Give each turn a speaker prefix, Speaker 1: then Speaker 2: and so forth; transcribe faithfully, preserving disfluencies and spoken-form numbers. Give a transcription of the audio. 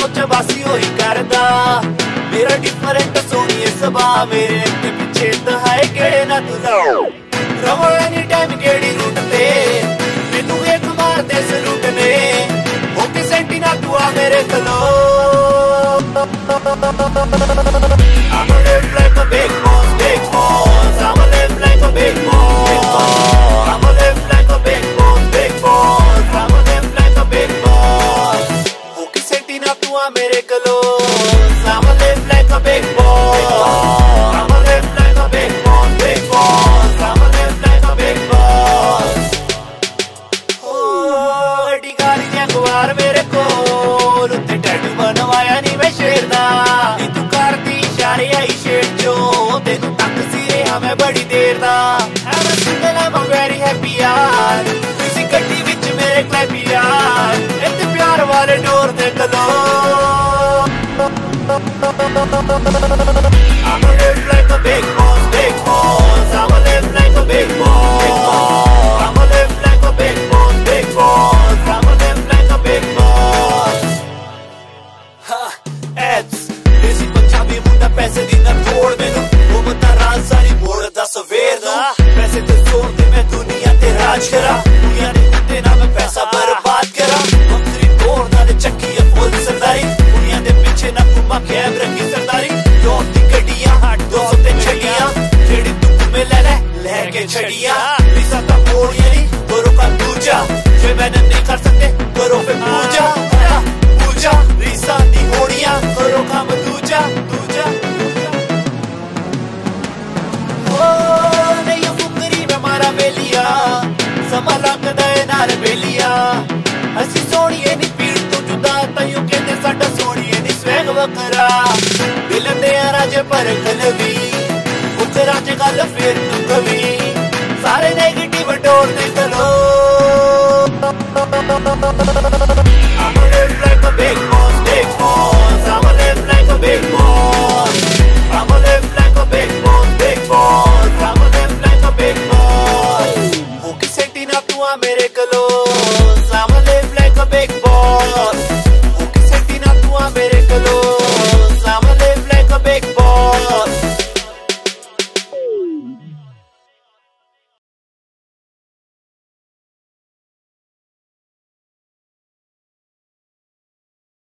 Speaker 1: चबासी होई करदा मेरा डिफरेंट सोनी सबा मेरे अगे पिछे तहाए केड़े ना तुदा रवो एनी टाइम केड़ी रूट ते मैनू एक मार दे सलूट ने होके सेंटी ना तू आ मेरे कलो I'm a live like a big boss, big boss. I'm a live like a big boss. I'm a live like a big boss, big boss. I'm a live like a big boss. होके senti ना तू आ मेरे कलो I'm a live like a big boss. I'm a live like a big boss, big boss. I'm a live like a big boss. Oh, अड़ी गाड़ी जगवार मेरे कोल उत्ते tattoo बनवाया नी मैं शेर दा नी तू करदी इशारे आई शेर जो तेनू तक सी रहा मैं बड़ी देर दा I'm a single, I'm a very happy यार किसी गड्डी विच मेरे क्लैपी यार इत्ते प्यार वाले डोर ते कलो I'm a live like a big boss, big boss. I'm a live like a big boss. I'm a live like a big boss, big boss. I'm a live like a big boss. Ha, ads. Desi Punjabi मुंडा पैसे दी ना तोड़ मैनू वो बता राज सारी मोड़ दा सवेर दा पैसे ते जोड़ दे मैं दुनिया ते राज करा दुनिया ने कुत्ते ना मैं पैसा बर्बाद करा मंत्री तोड़ ना दे चक्की है फुल सरदारी दुनिया दे पीछे ना घुमा कैब रखी सरदारी डॉट दी गड्डियां हट दो ते छड़ियां जेड़ी तू में ले ले लेके छड़ियां लीसा ता मोड़ यानी करो का दूजा जे मैंने नहीं कर सकते करो फिर पूजा पूजा रीसा दी होड़ियां करो काम दूजा दूजा ओ नहीं फुकरी में मारा बेलिया समा लगदा है नाल बेलिया ਅਸੀਂ ਸੋਹਣੀਏ ਨੀ ਪੀੜ ਤੋਂ ਜੁਦਾ ਤੈਨੂੰ ਕਹਿੰਦੇ ਸਾਡਾ ਸੋਹਣੀਏ ਨੀ ਸਵੈਗ ਵਕਰਾ ਦਿਲ ਦੇ ਰਾਜੇ ਪਰ ਖਲਵੀ ਉਕਰਾ ਚ ਗੱਲ ਫੇਰ ਤੂੰ ਕਵੀ ਸਾਰੇ 네ਗੇਟਿਵ ਡੋਰ ਦੇ ਕਲੋ